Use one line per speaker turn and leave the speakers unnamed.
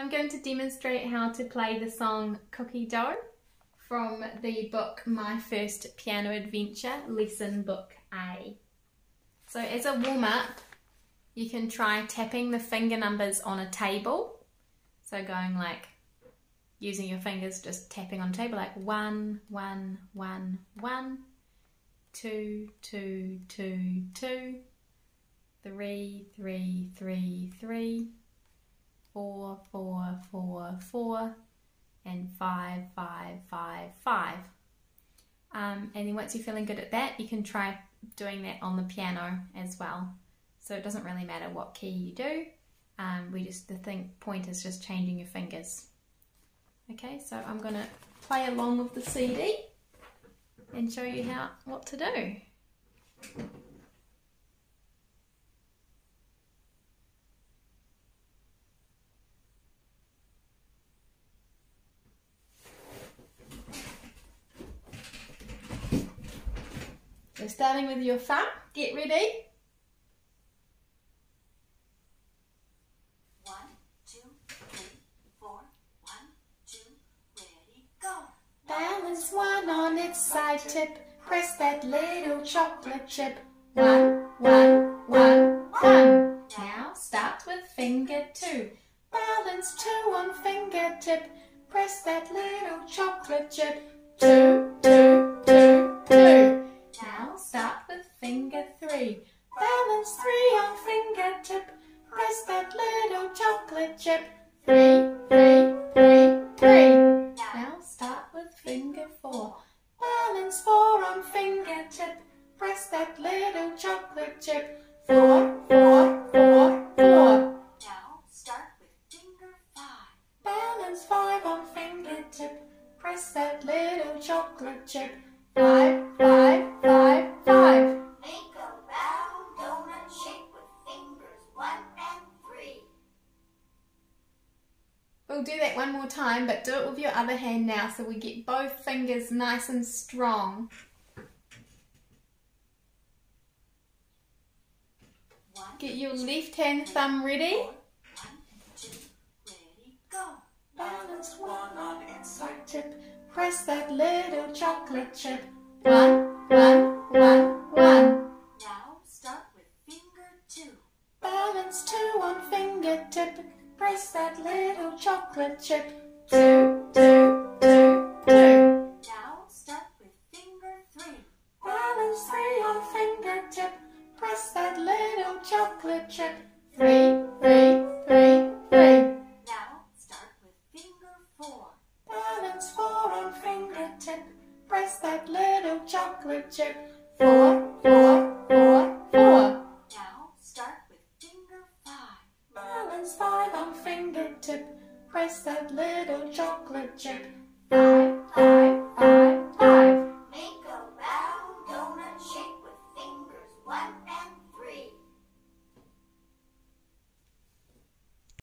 I'm going to demonstrate how to play the song Cookie Dough from the book My First Piano Adventure, Lesson Book A. So as a warm-up, you can try tapping the finger numbers on a table. So going like, using your fingers, just tapping on a table like 1, 1, 1, 1, 2, 2, 2, 2, 3, 3, 3, 3, 4, 4, 4, 4, and 5, 5, 5, 5. And then once you're feeling good at that, you can try doing that on the piano as well. So it doesn't really matter what key you do. The point is just changing your fingers. Okay, so I'm going to play along with the CD and show you what to do. So starting with your thumb, get ready.
1, 2, 3, 4, 1, 2, ready, go.
Balance one on its side tip, press that little chocolate chip. 1, 1, 1, 1. Now start with finger 2. Balance 2 on fingertip, press that little chocolate chip. 2, 2, 2, 2. Now start with finger 3. Balance 3 on fingertip, press that little chocolate chip. 3, 3, 3, 3. Now start with finger 4. Balance 4 on fingertip, press that little chocolate chip. 4, 4, 4, 4.
Now start with finger 5.
Balance 5 on fingertip, press that little chocolate chip. 5, 5, 5, 5.
Make a round donut shape with fingers 1 and 3.
We'll do that one more time, but do it with your other hand now so we get both fingers nice and strong.
1,
Get your left hand thumb ready.
1, 2, ready, go.
Balance 1 on inside tip, press that little chocolate chip. 1, 1, 1, 1.
Now start with finger 2.
Balance 2 on fingertip, press that little chocolate chip. 2, 2, 2, 2.
Now start with finger 3.
Balance 3 on fingertip, press that little chocolate chip. 3, 3, 3, 3.
Now start with finger 4.
Balance 4 on fingertip, press that little chocolate chip. 4, 4, 4, 4.
Now start with finger 5.
Balance 5 on fingertip, press that little chocolate chip. 5,